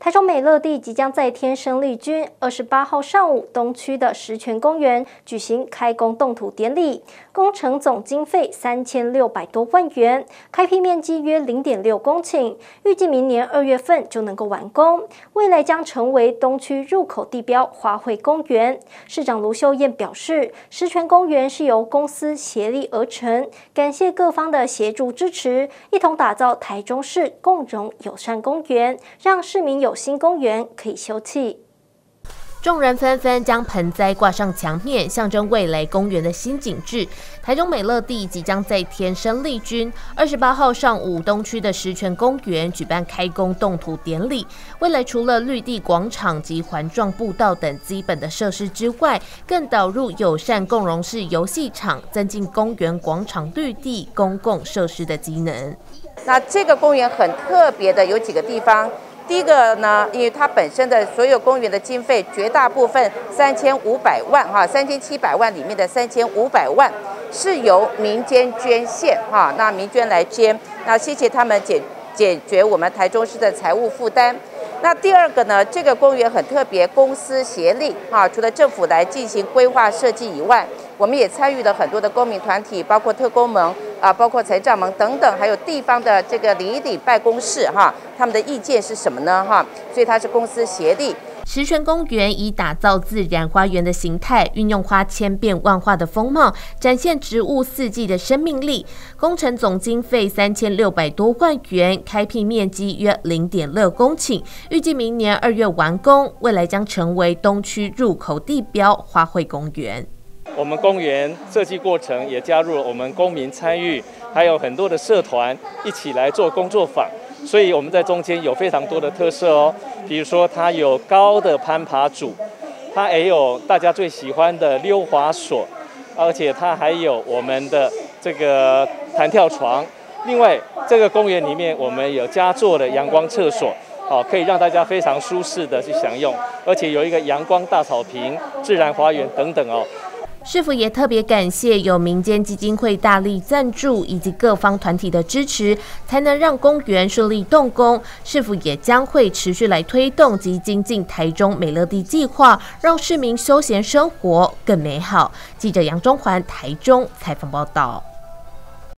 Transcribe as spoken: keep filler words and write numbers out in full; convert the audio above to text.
台中美乐地即将再添生力军，二十八号上午，东区的石泉公园举行开工动土典礼，工程总经费三千六百多万元，开辟面积约零点六公顷，预计明年二月份就能够完工，未来将成为东区入口地标花卉公园。市长卢秀燕表示，石泉公园是由公司协力而成，感谢各方的协助支持，一同打造台中市共融友善公园，让市民有新公园可以休憩。 众人纷纷将盆栽挂上墙面，象征未来公园的新景致。台中美乐地即将再添生力军，二十八号上午，东区的石泉公园举办开工动土典礼。未来除了绿地广场及环状步道等基本的设施之外，更导入友善共融式游戏场，增进公园广场绿地公共设施的机能。 那这个公园很特别的有几个地方。第一个呢，因为它本身的所有公园的经费，绝大部分三千五百万哈，三千七百万里面的三千五百万是由民间捐献哈，那民捐来捐，那谢谢他们解解决我们台中市的财务负担。那第二个呢，这个公园很特别，公私协力哈，除了政府来进行规划设计以外，我们也参与了很多的公民团体，包括特公盟啊，包括财政盟等等，还有地方的这个里里办公室哈，他们的意见是什么呢哈？所以它是公私协力。 石泉公园以打造自然花园的形态，运用花千变万化的风貌，展现植物四季的生命力。工程总经费三千六百多万元，开辟面积约零点六公顷，预计明年二月完工，未来将成为东区入口地标花卉公园。 我们公园设计过程也加入了我们公民参与，还有很多的社团一起来做工作坊，所以我们在中间有非常多的特色哦。比如说，它有高的攀爬组，它也有大家最喜欢的溜滑索，而且它还有我们的这个弹跳床。另外，这个公园里面我们有加做的阳光厕所。好，可以让大家非常舒适的去享用，而且有一个阳光大草坪、自然花园等等哦。 市府也特别感谢有民间基金会大力赞助，以及各方团体的支持，才能让公园顺利动工。市府也将会持续来推动及精进台中美乐地计划，让市民休闲生活更美好。记者杨中环台中采访报道。